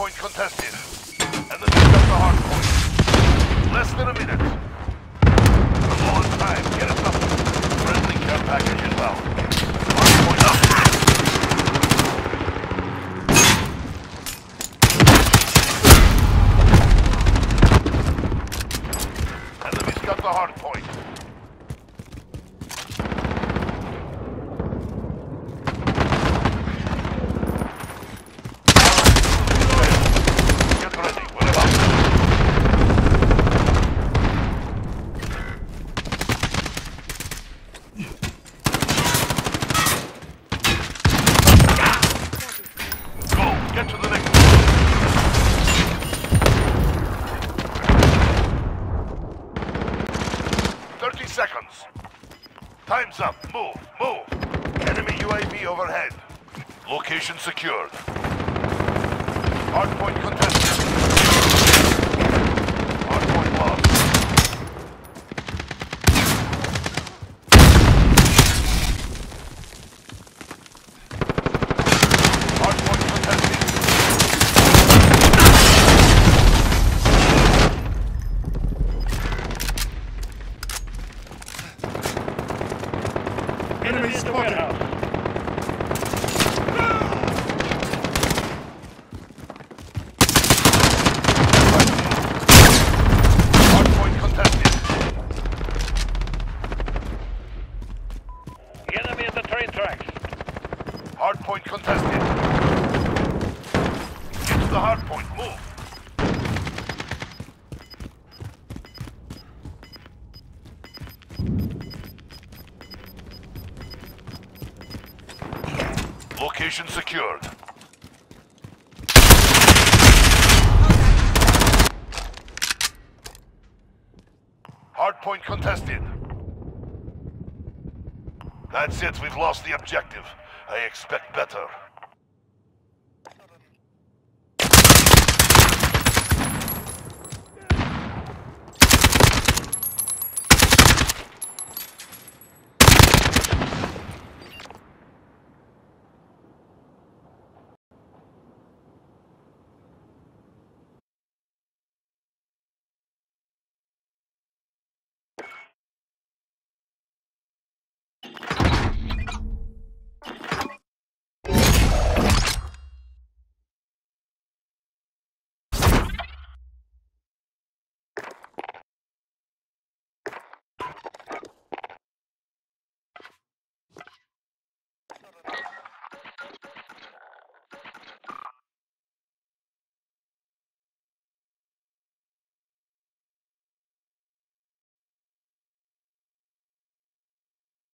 Hardpoint contested. Enemy got the hardpoint. Less than a minute. We're low on time. Get us up. Friendly care package inbound. Hardpoint up. Enemy's got the hardpoint. Get to the next one. 30 seconds. Time's up. Move. Enemy UAV overhead. Location secured. Hardpoint contested. Hardpoint lost. Hardpoint contested. Enemy spotted! Hardpoint contested. The enemy at the train tracks. Hardpoint contested. Get to the hardpoint. Move. Location secured. Hardpoint contested. That's it, we've lost the objective. I expect better.